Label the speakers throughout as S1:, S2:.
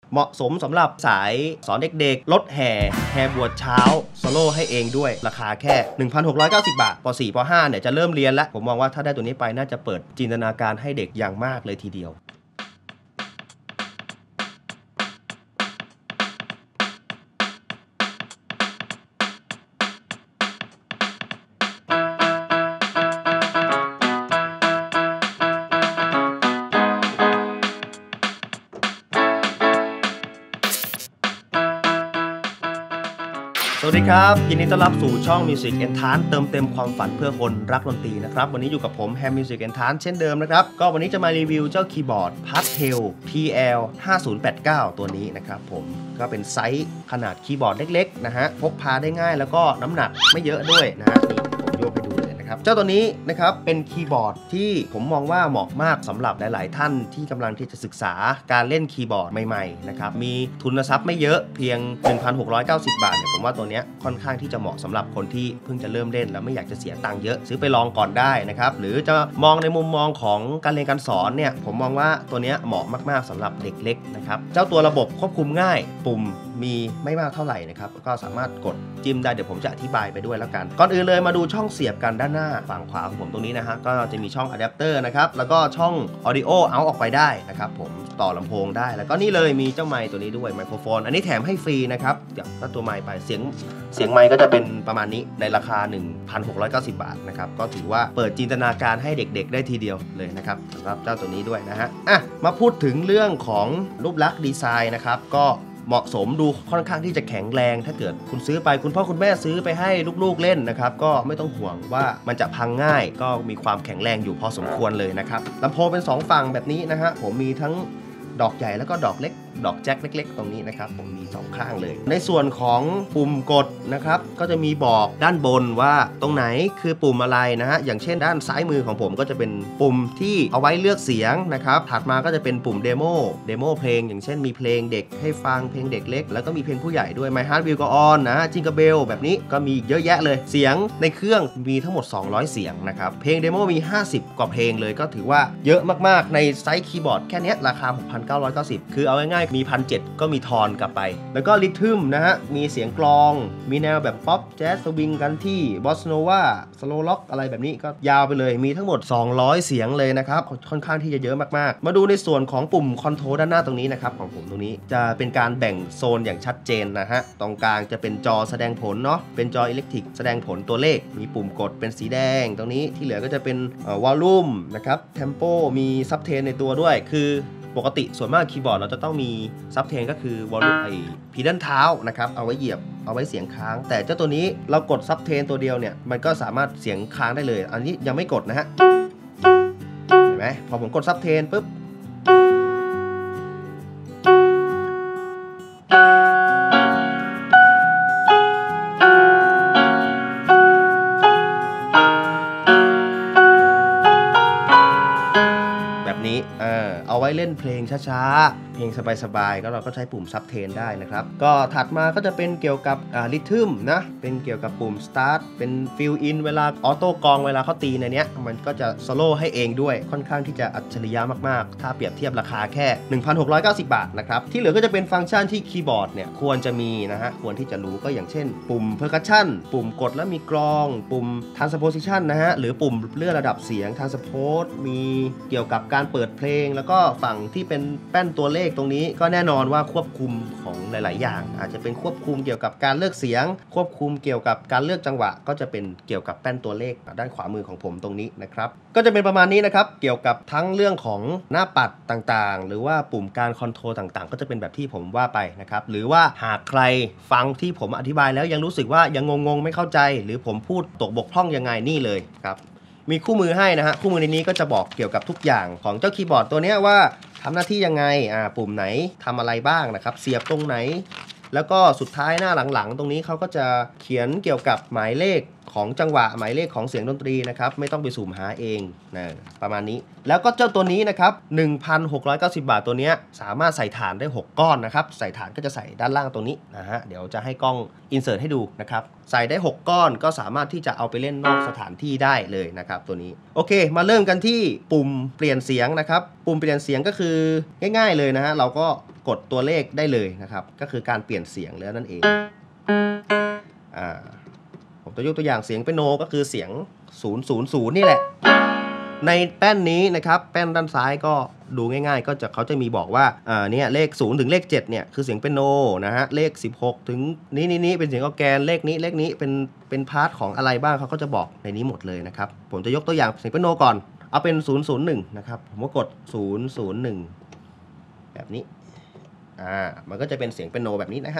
S1: เหมาะสมสำหรับสายสอนเด็กๆรถแห่บวชเช้าโซโล่ให้เองด้วยราคาแค่ 1,690 บาทป .4 ป .5 เนี่ยจะเริ่มเรียนแล้วผมมองว่าถ้าได้ตัวนี้ไปน่าจะเปิดจินตนาการให้เด็กอย่างมากเลยทีเดียวสวัสดีครับยินดีต้อนรับสู่ช่อง Music Entrance เติมเต็มความฝันเพื่อคนรักดนตรีนะครับวันนี้อยู่กับผมแฮม Music Entrance เช่นเดิมนะครับก็วันนี้จะมารีวิวเจ้าคีย์บอร์ด Pastel TL 5089ตัวนี้นะครับผมก็เป็นไซส์ขนาดคีย์บอร์ดเล็กๆนะฮะพกพาได้ง่ายแล้วก็น้ำหนักไม่เยอะด้วยนะฮะนี่ผมโยกให้ดูเลยนะครับเจ้าตัวนี้นะครับเป็นคีย์บอร์ดที่ผมมองว่าเหมาะมากสำหรับหลายๆท่านที่กำลังที่จะศึกษาการเล่นคีย์บอร์ดใหม่ๆนะครับมีทุนทรัพย์ไม่เยอะเพียง 1,690 บาทเนี่ยผมว่าตัวนี้ค่อนข้างที่จะเหมาะสำหรับคนที่เพิ่งจะเริ่มเล่นแล้วไม่อยากจะเสียตังค์เยอะซื้อไปลองก่อนได้นะครับหรือจะมองในมุมมองของการเรียนการสอนเนี่ยผมมองว่าตัวนี้เหมาะมากๆสำหรับเด็กเล็กนะครับเจ้าตัวระบบควบคุมง่ายปุ่มมีไม่มากเท่าไหร่นะครับก็สามารถกดจิ้มได้เดี๋ยวผมจะอธิบายไปด้วยแล้วกันก่อนอื่นเลยมาดูช่องเสียบกันด้านหน้าฝั่งขวาของผมตรงนี้นะฮะก็จะมีช่องอะแดปเตอร์นะครับแล้วก็ช่อง Audio Out ออกไปได้นะครับผมต่อลำโพงได้แล้วก็นี่เลยมีเจ้าไมค์ตัวนี้ด้วยไมโครโฟนอันนี้แถมให้ฟรีนะครับเดี๋ยวก็ตัวไมค์ไปเสียงไมค์ก็จะเป็นประมาณนี้ในราคา 1,690 บาทนะครับก็ถือว่าเปิดจินตนาการให้เด็กๆได้ทีเดียวเลยนะครับสำหรับเจ้าตัวนี้ด้วยนะฮะมาพูดถึงเรื่องของรูปลักษณ์ดีไซน์นะครับก็เหมาะสมดูค่อนข้างที่จะแข็งแรงถ้าเกิดคุณซื้อไปคุณพ่อคุณแม่ซื้อไปให้ลูกๆเล่นนะครับก็ไม่ต้องห่วงว่ามันจะพังง่ายก็มีความแข็งแรงอยู่พอสมควรเลยนะครับลำโพงเป็น2ฝั่งแบบนี้นะฮะผมมีทั้งดอกใหญ่แล้วก็ดอกเล็กดอกแจ็คเล็กๆตรงนี้นะครับผมมี2ข้างเลยในส่วนของปุ่มกดนะครับก็จะมีบอกด้านบนว่าตรงไหนคือปุ่มอะไรนะฮะอย่างเช่นด้านซ้ายมือของผมก็จะเป็นปุ่มที่เอาไว้เลือกเสียงนะครับถัดมาก็จะเป็นปุ่มเดโมเพลงอย่างเช่นมีเพลงเด็กให้ฟังเพลงเด็กเล็กแล้วก็มีเพลงผู้ใหญ่ด้วย My Heart Will Go On นะจิงกะเบลแบบนี้ก็มีเยอะแยะเลยเสียงในเครื่องมีทั้งหมด200เสียงนะครับเพลงเดโมมี50กว่าเพลงเลยก็ถือว่าเยอะมากๆในไซส์คีย์บอร์ดแค่นี้ราคา 6,990 คือเอาง่ายๆมี 1,700 ก็มีทอนกลับไปแล้วก็ริทึมนะฮะมีเสียงกลองมีแนวแบบป๊อปแจ๊สสวิงกันที่บอสโนวาสโลล็อกอะไรแบบนี้ก็ยาวไปเลยมีทั้งหมด200เสียงเลยนะครับค่อนข้างที่จะเยอะมากๆมาดูในส่วนของปุ่มคอนโทรลด้านหน้าตรงนี้นะครับของผมตรงนี้จะเป็นการแบ่งโซนอย่างชัดเจนนะฮะตรงกลางจะเป็นจอแสดงผลเนาะเป็นจออิเล็กทริกแสดงผลตัวเลขมีปุ่มกดเป็นสีแดงตรงนี้ที่เหลือก็จะเป็นวอลลุ่มนะครับเทมโปมีซับเทนในตัวด้วยคือปกติส่วนมากคีย์บอร์ดเราจะต้องมีซับเทนก็คือวอลลุ่มพีดันเท้านะครับเอาไว้เหยียบเอาไว้เสียงค้างแต่เจ้าตัวนี้เรากดซับเทนตัวเดียวเนี่ยมันก็สามารถเสียงค้างได้เลยอันนี้ยังไม่กดนะฮะเห็นไหมพอผมกดซับเทนปุ๊บเอาไว้เล่นเพลงช้าๆเพลงสบายๆก็เราก็ใช้ปุ่มซับเทนได้นะครับก็ถัดมาก็จะเป็นเกี่ยวกับริทึมนะเป็นเกี่ยวกับปุ่ม start เป็นฟิลอินเวลาออโต้กองเวลาเขาตีในเนี้ยมันก็จะโซโล่ให้เองด้วยค่อนข้างที่จะอัจฉริยะมากๆถ้าเปรียบเทียบราคาแค่ 1,690 บาทนะครับที่เหลือก็จะเป็นฟังก์ชันที่คีย์บอร์ดเนี่ยควรจะมีนะฮะควรที่จะรู้ก็อย่างเช่นปุ่ม percussion ปุ่มกดแล้วมีกลองปุ่ม transposition นะฮะหรือปุ่มเลื่อนระดับเสียง transpose มีเกี่ยวกับการเปิดเพลงแล้วก็ฝั่งที่เป็นแป้นตัวเลขตรงนี้ก็แน่นอนว่าควบคุมของหลายๆอย่างอาจจะเป็นควบคุมเกี่ยวกับการเลือกเสียงควบคุมเกี่ยวกับการเลือกจังหวะก็จะเป็นเกี่ยวกับแป้นตัวเลขด้านขวามือของผมตรงนี้นะครับก็จะเป็นประมาณนี้นะครับเกี่ยวกับทั้งเรื่องของหน้าปัดต่างๆหรือว่าปุ่มการคอนโทรลต่างๆก็จะเป็นแบบที่ผมว่าไปนะครับหรือว่าหากใครฟังที่ผมอธิบายแล้วยังรู้สึกว่ายังงงๆไม่เข้าใจหรือผมพูดตกบกพร่องยังไงนี่เลยครับมีคู่มือให้นะฮะคู่มือในนี้ก็จะบอกเกี่ยวกับทุกอย่างของเจ้าคีย์บอร์ดตัวนี้ว่าทำหน้าที่ยังไงปุ่มไหนทำอะไรบ้างนะครับเสียบตรงไหนแล้วก็สุดท้ายหน้าหลังๆตรงนี้เขาก็จะเขียนเกี่ยวกับหมายเลขของจังหวะหมายเลขของเสียงดนตรีนะครับไม่ต้องไปสุ่มหาเองนะประมาณนี้แล้วก็เจ้าตัวนี้นะครับ 1,690 บาทตัวนี้สามารถใส่ฐานได้ 6 ก้อนนะครับใส่ฐานก็จะใส่ด้านล่างตรงนี้นะฮะเดี๋ยวจะให้กล้องอินเสิร์ตให้ดูนะครับใส่ได้ 6 ก้อนก็สามารถที่จะเอาไปเล่นนอกสถานที่ได้เลยนะครับตัวนี้โอเคมาเริ่มกันที่ปุ่มเปลี่ยนเสียงนะครับปุ่มเปลี่ยนเสียงก็คือง่ายๆเลยนะฮะเราก็กดตัวเลขได้เลยนะครับก็คือการเปลี่ยนเสียงแล้วนั่นเองผมจะยกตัวอย่างเสียงเปียโนก็คือเสียง000นี่แหละในแป้นนี้นะครับแป้นด้านซ้ายก็ดูง่ายๆก็จะเขาจะมีบอกว่าเนี่ยเลข0ถึงเลข7เนี่ยคือเสียงเปียโนนะฮะเลข16ถึงนี้เป็นเสียงออร์แกนเลขนี้เป็นพาร์ทของอะไรบ้างเขาก็จะบอกในนี้หมดเลยนะครับผมจะยกตัวอย่างเสียงเปียโนก่อนเอาเป็น001นะครับผมก็กด001แบบนี้มันก็จะเป็นเสียงเปียโนแบบนี้นะฮะ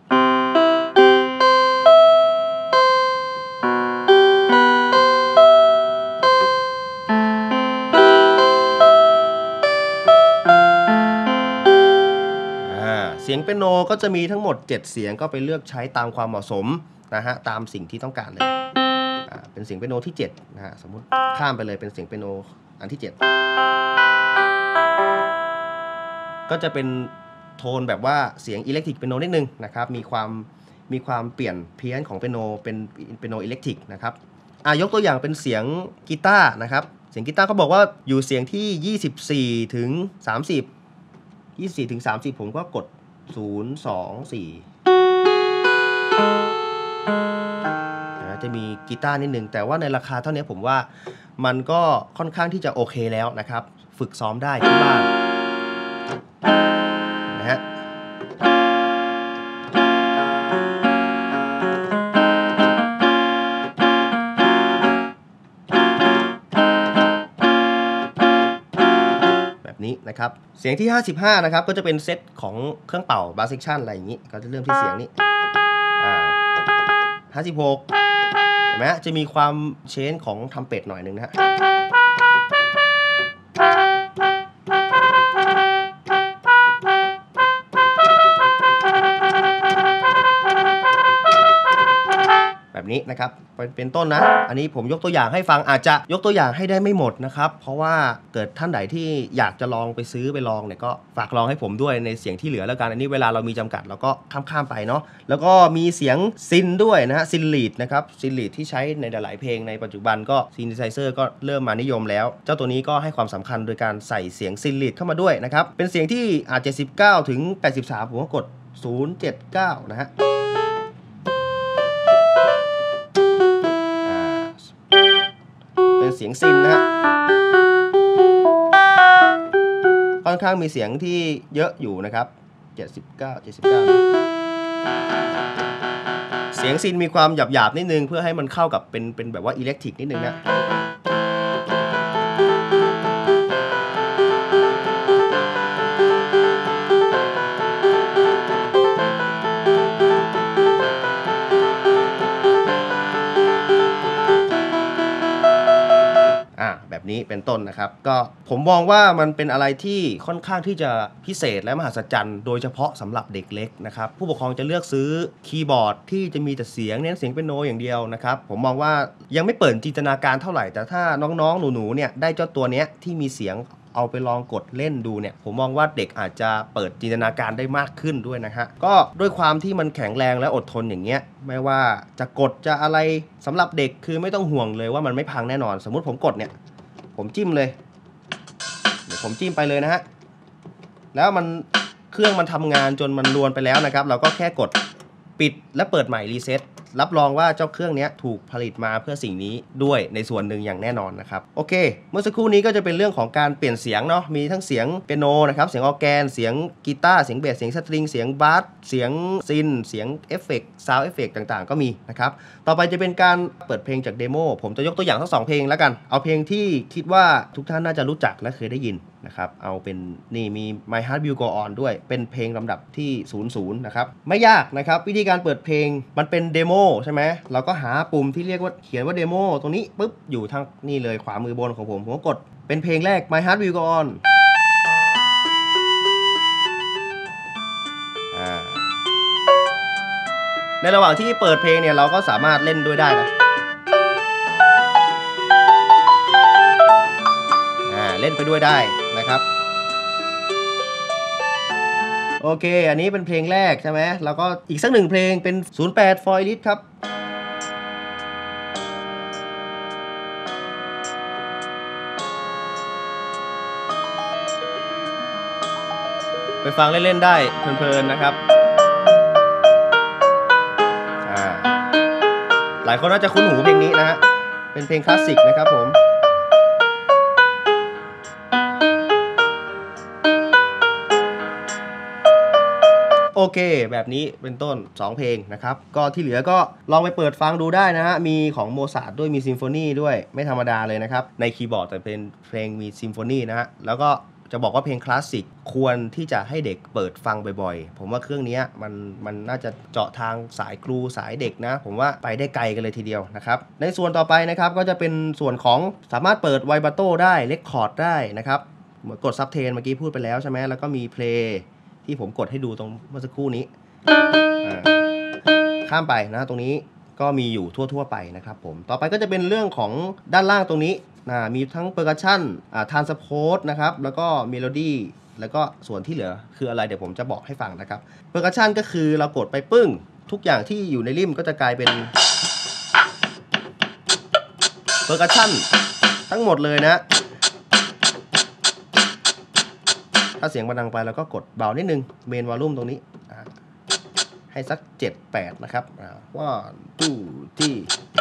S1: เสียงเปียโนก็จะมีทั้งหมด7เสียงก็ไปเลือกใช้ตามความเหมาะสมนะฮะตามสิ่งที่ต้องการเลยเป็นเสียงเปียโนที่7นะฮะสมมุติข้ามไปเลยเป็นเสียงเปียโนอันที่7ก็จะเป็นโทนแบบว่าเสียงอิเล็กทริกเปียโนนิดนึงนะครับมีความเปลี่ยนเพี้ยนของเปียโนเป็นเปียโนอิเล็กทริกนะครับยกตัวอย่างเป็นเสียงกีตาร์นะครับเสียงกีตาร์เขาบอกว่าอยู่เสียงที่24ถึง30ผมก็กด024จะมีกีตาร์นิดนึงแต่ว่าในราคาเท่านี้ผมว่ามันก็ค่อนข้างที่จะโอเคแล้วนะครับฝึกซ้อมได้ที่บ้านนะฮะนี้นะครับเสียงที่55นะครับก็จะเป็นเซตของเครื่องเป่าบาสเซคชั่นอะไรอย่างนี้ก็จะเริ่มที่เสียงนี้56เห็นไหมจะมีความเชนของทำเป็ดหน่อยนึงนะฮะแบบนี้นะครับเป็นต้นนะอันนี้ผมยกตัวอย่างให้ฟังอาจจะยกตัวอย่างให้ได้ไม่หมดนะครับเพราะว่าเกิดท่านไหนที่อยากจะลองไปซื้อไปลองเนี่ยก็ฝากลองให้ผมด้วยในเสียงที่เหลือแล้วกันอันนี้เวลาเรามีจำกัดเราก็ข้ามไปเนาะแล้วก็มีเสียงซินด้วยนะฮะซินลีดนะครับซินลีดที่ใช้ในหลายเพลงในปัจจุบันก็ซินธิไซเซอร์ก็เริ่มมานิยมแล้วเจ้าตัวนี้ก็ให้ความสำคัญโดยการใส่เสียงซินลีดเข้ามาด้วยนะครับเป็นเสียงที่79ถึง83ผมก็กด079นะฮะเสียงซินนะฮะค่อนข้างมีเสียงที่เยอะอยู่นะครับ79เสียงซินมีความหยาบๆนิดนึงเพื่อให้มันเข้ากับเป็นแบบว่าอิเล็กทริกนิดนึงนะแบบนี้เป็นต้นนะครับก็ผมมองว่ามันเป็นอะไรที่ค่อนข้างที่จะพิเศษและมหัศจรรย์โดยเฉพาะสำหรับเด็กเล็กนะครับผู้ปกครองจะเลือกซื้อคีย์บอร์ดที่จะมีแต่เสียงเน้นเสียงเปียโนอย่างเดียวนะครับผมมองว่ายังไม่เปิดจินตนาการเท่าไหร่แต่ถ้าน้องๆหนูๆเนี่ยได้เจ้าตัวเนี้ยที่มีเสียงเอาไปลองกดเล่นดูเนี่ยผมมองว่าเด็กอาจจะเปิดจินตนาการได้มากขึ้นด้วยนะฮะก็ด้วยความที่มันแข็งแรงและอดทนอย่างเงี้ยไม่ว่าจะกดจะอะไรสำหรับเด็กคือไม่ต้องห่วงเลยว่ามันไม่พังแน่นอนสมมุติผมกดเนี่ยผมจิ้มเลยเดี๋ยวผมจิ้มไปเลยนะฮะแล้วเครื่องมันทำงานจนมันรวนไปแล้วนะครับเราก็แค่กดปิดและเปิดใหม่รีเซ็ตรับรองว่าเจ้าเครื่องนี้ถูกผลิตมาเพื่อสิ่งนี้ด้วยในส่วนหนึ่งอย่างแน่นอนนะครับโอเคเมื่อสักครู่นี้ก็จะเป็นเรื่องของการเปลี่ยนเสียงเนาะมีทั้งเสียงเปียโนนะครับเสียงออร์แกนเสียงกีตาร์เสียงเบสเสียงสตริงเสียงบาสเสียงซินเสียงเอฟเฟกต์ซาวด์เอฟเฟกต์ต่างๆก็มีนะครับต่อไปจะเป็นการเปิดเพลงจากเดโมผมจะยกตัวอย่างทั้ง2เพลงแล้วกันเอาเพลงที่คิดว่าทุกท่านน่าจะรู้จักและเคยได้ยินนะครับเอาเป็นนี่มี My Heart Will Go On ด้วยเป็นเพลงลำดับที่00นะครับไม่ยากนะครับวิธีการเปิดเพลงมันเป็นเดโมใช่ไหมเราก็หาปุ่มที่เรียกว่าเขียนว่าเดโมตรงนี้ปุ๊บอยู่ทางนี่เลยขวามือบนของผมก็กดเป็นเพลงแรก My Heart Will Go On ในระหว่างที่เปิดเพลงเนี่ยเราก็สามารถเล่นด้วยได้นะเล่นไปด้วยได้นะครับโอเคอันนี้เป็นเพลงแรกใช่ไหมแล้วก็อีกสักหนึ่งเพลงเป็น08 For Elite ครับไปฟังเล่นๆได้เพลินๆนะครับหลายคนน่าจะคุ้นหูเพลงนี้นะฮะเป็นเพลงคลาสสิกนะครับผมโอเคแบบนี้เป็นต้น2เพลงนะครับก็ที่เหลือก็ลองไปเปิดฟังดูได้นะฮะมีของโมซาร์ทด้วยมีซิมโฟนีด้วยไม่ธรรมดาเลยนะครับในคีย์บอร์ดแต่เป็นเพลงมีซิมโฟนีนะฮะแล้วก็จะบอกว่าเพลงคลาสสิกควรที่จะให้เด็กเปิดฟังบ่อยๆผมว่าเครื่องนี้มันน่าจะเจาะทางสายครูสายเด็กนะผมว่าไปได้ไกลกันเลยทีเดียวนะครับในส่วนต่อไปนะครับก็จะเป็นส่วนของสามารถเปิดไวบราโต้ได้เรคคอร์ดได้นะครับเหมือนกดซับเทนเมื่อกี้พูดไปแล้วใช่ไหมแล้วก็มีเพลย์ที่ผมกดให้ดูตรงเมื่อสักครู่นี้ข้ามไปนะตรงนี้ก็มีอยู่ทั่วไปนะครับผมต่อไปก็จะเป็นเรื่องของด้านล่างตรงนี้มีทั้งเปอร์คัชชั่นทรานสโพสนะครับแล้วก็เมโลดี้แล้วก็ส่วนที่เหลือคืออะไรเดี๋ยวผมจะบอกให้ฟังนะครับเปอร์คัชชั่นก็คือเรากดไปปึ้งทุกอย่างที่อยู่ในริมก็จะกลายเป็นเปอร์คัชชั่นทั้งหมดเลยนะถ้าเสียงมันดังไปเราก็กดเบานิดนึงเมนวอลลุ่มตรงนี้ให้สัก7-8นะครับ1 2 3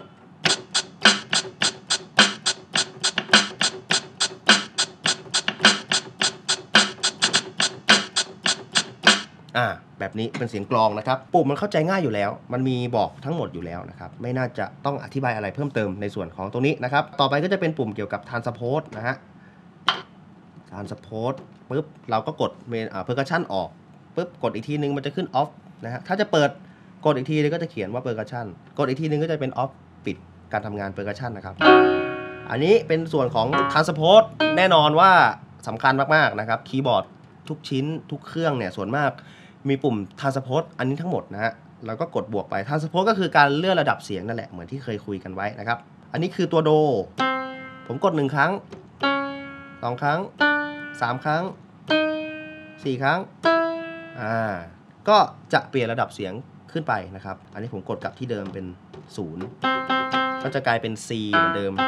S1: แบบนี้เป็นเสียงกลองนะครับปุ่มมันเข้าใจง่ายอยู่แล้วมันมีบอกทั้งหมดอยู่แล้วนะครับไม่น่าจะต้องอธิบายอะไรเพิ่มเติมในส่วนของตรงนี้นะครับต่อไปก็จะเป็นปุ่มเกี่ยวกับ Transpose นะฮะ Transpose ปุ๊บเราก็กดเมนPercussion ออกปุ๊บกดอีกทีนึงมันจะขึ้น Off นะฮะถ้าจะเปิดกดอีกทีนึงก็จะเขียนว่า Percussion กดอีกทีนึงก็จะเป็น Off ปิดการทำงาน Percussion นะครับอันนี้เป็นส่วนของ Transpose แน่นอนว่าสำคัญมากๆนะครับคีย์บอร์ดทุกชิ้นทุกเครื่องเนี่ยส่วนมากมีปุ่ม Transpose อันนี้ทั้งหมดนะฮะเราก็กดบวกไป Transpose ก็คือการเลื่อนระดับเสียงนั่นแหละเหมือนที่เคยคุยกันไว้นะครับอันนี้คือตัวโดผมกด1ครั้ง2ครั้ง3ครั้ง4ครั้งก็จะเปลี่ยนระดับเสียงขึ้นไปนะครับอันนี้ผมกดกลับที่เดิมเป็น0ก็จะกลายเป็น C เหมือนเดิม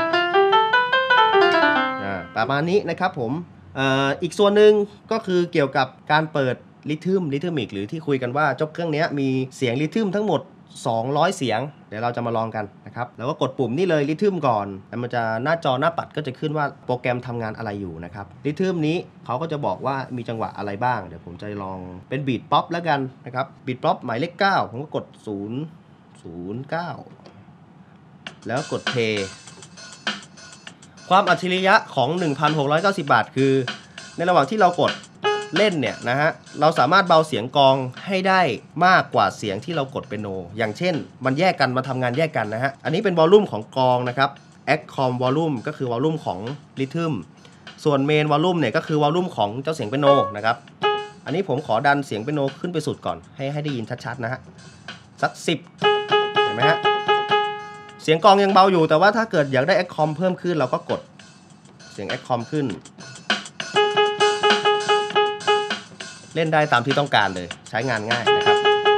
S1: ประมาณนี้นะครับผมอีกส่วนหนึ่งก็คือเกี่ยวกับการเปิดริทึมมิกหรือที่คุยกันว่าเจ้าเครื่องนี้มีเสียงริทึมทั้งหมด200เสียงเดี๋ยวเราจะมาลองกันนะครับแล้วก็กดปุ่มนี่เลยริทึมก่อนแล้วมันจะหน้าจอหน้าปัดก็จะขึ้นว่าโปรแกรมทำงานอะไรอยู่นะครับริทึมนี้เขาก็จะบอกว่ามีจังหวะอะไรบ้างเดี๋ยวผมจะลองเป็นบีทป๊อปแล้วกันนะครับบีทป๊อปหมายเลข9ผมก็กด009แล้วกดเพลย์ความอัจฉริยะของ 1,690 บาทคือในระหว่างที่เรากดเล่นเนี่ยนะฮะเราสามารถเบาเสียงกลองให้ได้มากกว่าเสียงที่เรากดเปียโนอย่างเช่นมันแยกกันมาทำงานแยกกันนะฮะอันนี้เป็นวอลลุ่มของกลองนะครับ Accom Volume ก็คือวอลลุ่มของริทึมส่วนเมนวอลลุ่มเนี่ยก็คือวอลลุ่มของเจ้าเสียงเปียโนนะครับอันนี้ผมขอดันเสียงเปียโนขึ้นไปสุดก่อนให้ได้ยินชัดๆนะฮะสัก10เห็นไหมฮะเสียงกลองยังเบาอยู่แต่ว่าถ้าเกิดอยากได้ Accom เพิ่มขึ้นเราก็กดเสียง Accom ขึ้นเล่นได้ตามที่ต้องการเลยใช้งานง่ายนะครับ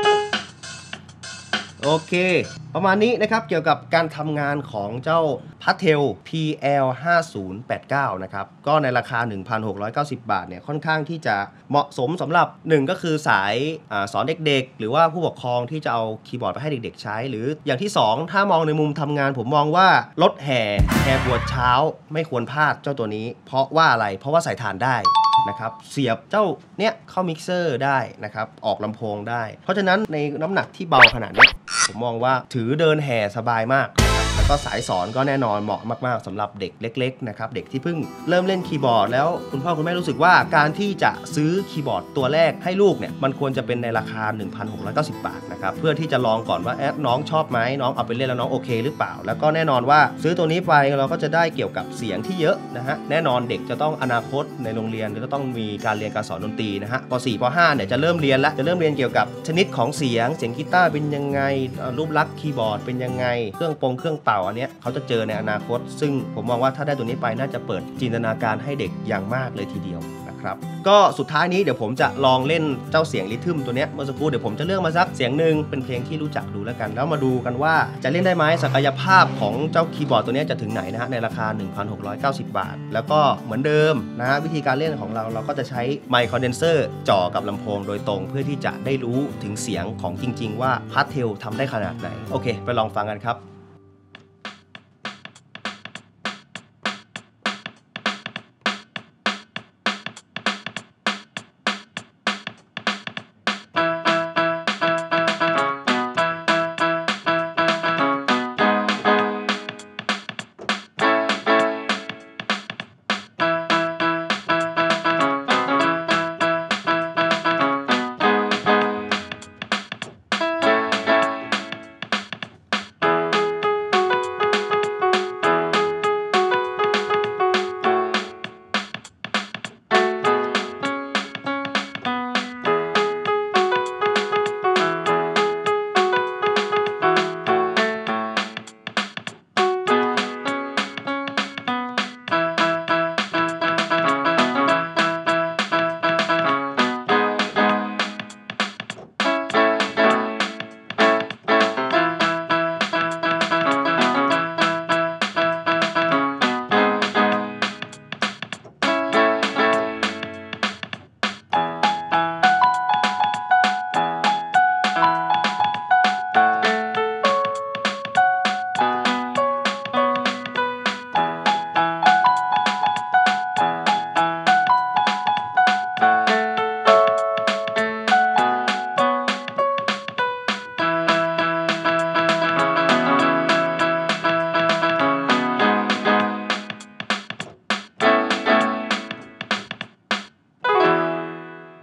S1: โอเคประมาณนี้นะครับเกี่ยวกับการทำงานของเจ้า Pastel PL5089 นะครับก็ในราคา 1,690 บาทเนี่ยค่อนข้างที่จะเหมาะสมสำหรับ1ก็คือสายสอนเด็กๆหรือว่าผู้ปกครองที่จะเอาคีย์บอร์ดไปให้เด็กๆใช้หรืออย่างที่2ถ้ามองในมุมทำงานผมมองว่ารถแห่บวชเช้าไม่ควรพลาดเจ้าตัวนี้เพราะว่าอะไรเพราะว่าใส่ถ่านได้นะครับเสียบเจ้าเนี้ยเข้ามิกเซอร์ได้นะครับออกลำโพงได้เพราะฉะนั้นในน้ำหนักที่เบาขนาดนี้ผมมองว่าถือเดินแห่สบายมากแล้วก็สายสอนก็แน่นอนเหมาะมากๆสำหรับเด็กเล็กๆนะครับเด็กที่เพิ่งเริ่มเล่นคีย์บอร์ดแล้วคุณพ่อคุณแม่รู้สึกว่าการที่จะซื้อคีย์บอร์ดตัวแรกให้ลูกเนี่ยมันควรจะเป็นในราคา 1,690 บาทนะครับเพื่อที่จะลองก่อนว่าน้องชอบไหมน้องเอาไปเล่นแล้วน้องโอเคหรือเปล่าแล้วก็แน่นอนว่าซื้อตัวนี้ไปเราก็จะได้เกี่ยวกับเสียงที่เยอะนะฮะแน่นอนเด็กจะต้องอนาคตในโรงเรียนก็ต้องมีการเรียนการสอนดนตรีนะฮะป.4 ป.5 เนี่ยจะเริ่มเรียนแล้วจะเริ่มเรียนเกี่ยวกับชนิดของเสียงกีตาร์เป็นยังไงรูปลักษณ์คีย์บอร์ดเป็นยังไงเครื่องเป่าต่าอันเนี้ยเขาจะเจอในอนาคตซึ่งผมมองว่าถ้าได้ตัวนี้ไปน่าจะเปิดจินตนาการให้เด็กอย่างมากเลยทีเดียวนะครับก็สุดท้ายนี้เดี๋ยวผมจะลองเล่นเจ้าเสียงริทึมตัวเนี้ยเมื่อสักครู่เดี๋ยวผมจะเลือกมาสักเสียงหนึ่งเป็นเพลงที่รู้จักดูแล้วกันแล้วมาดูกันว่าจะเล่นได้ไหมศักยภาพของเจ้าคีย์บอร์ดตัวนี้จะถึงไหนนะฮะในราคา 1,690 บาทแล้วก็เหมือนเดิมนะฮะวิธีการเล่นของเราก็จะใช้ไมค์คอนเดนเซอร์จ่อกับลำโพงโดยตรงเพื่อที่จะได้รู้ถึงเสียงของจริงๆว่าพาสเทลทำได้ขนาดไหนโอเคไปลองฟังกันครับ